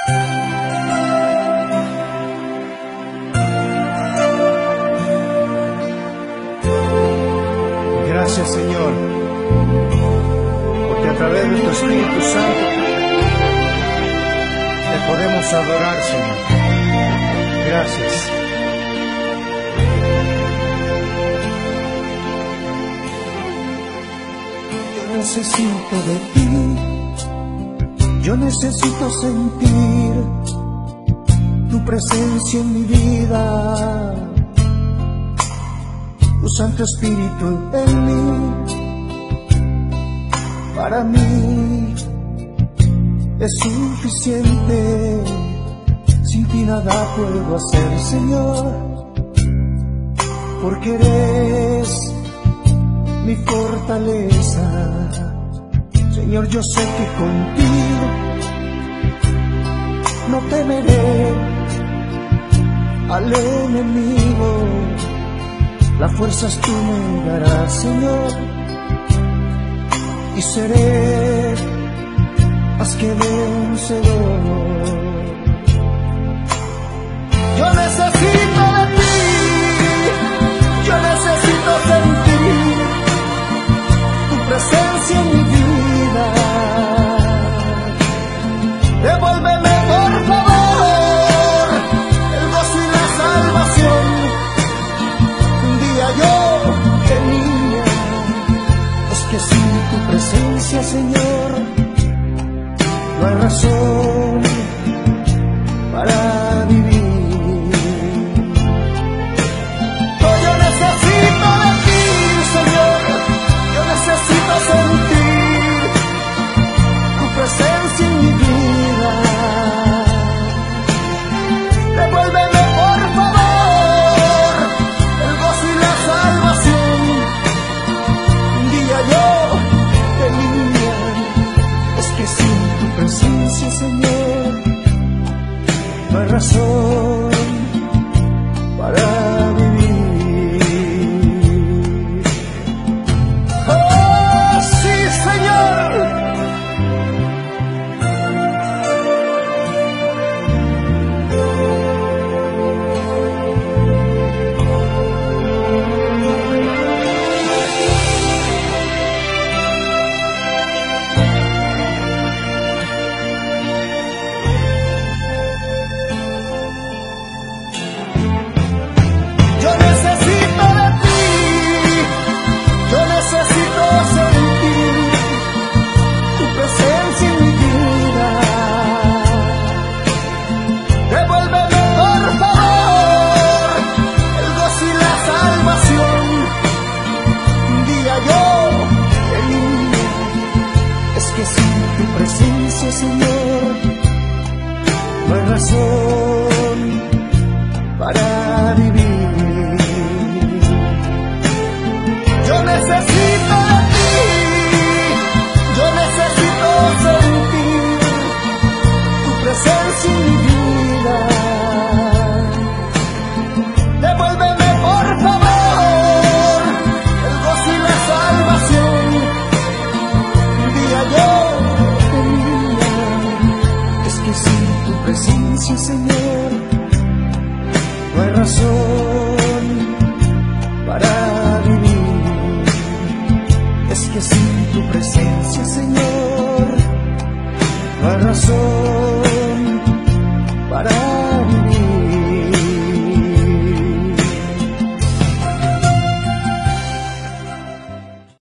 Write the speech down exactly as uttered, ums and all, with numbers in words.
Gracias, Señor, porque a través de tu Espíritu Santo te podemos adorar, Señor. Gracias. Yo necesito de ti, yo necesito sentir tu presencia en mi vida, tu Santo Espíritu en mí. Para mí es suficiente, sin ti nada puedo hacer, Señor, porque eres mi fortaleza. Señor, yo sé que contigo no temeré al enemigo. Las fuerzas tú me darás, Señor, y seré más que vencedor. Yo necesito de ti, yo necesito sentir tu presencia en mi vida. Devuélveme, por favor, el gozo y la salvación. Un día yo tenía, es que sin tu presencia, Señor, no hay razón para vivir. Oh, yo necesito de ti, Señor, yo necesito sentir tu presencia en mi vida. Devuélveme, por favor, el gozo y la salvación. Un día yo tenía, es que sin tu presencia, Señor, no hay razón para vivir. ¡Oh, sí, Señor! Señor, no hay razón para vivir. Yo necesito de ti, yo necesito sentir tu presencia en mi vida. Devuélveme, por favor, el gozo y la salvación. Un día yo sin tu presencia, Señor, no hay razón para vivir. Es que sin tu presencia, Señor, no hay razón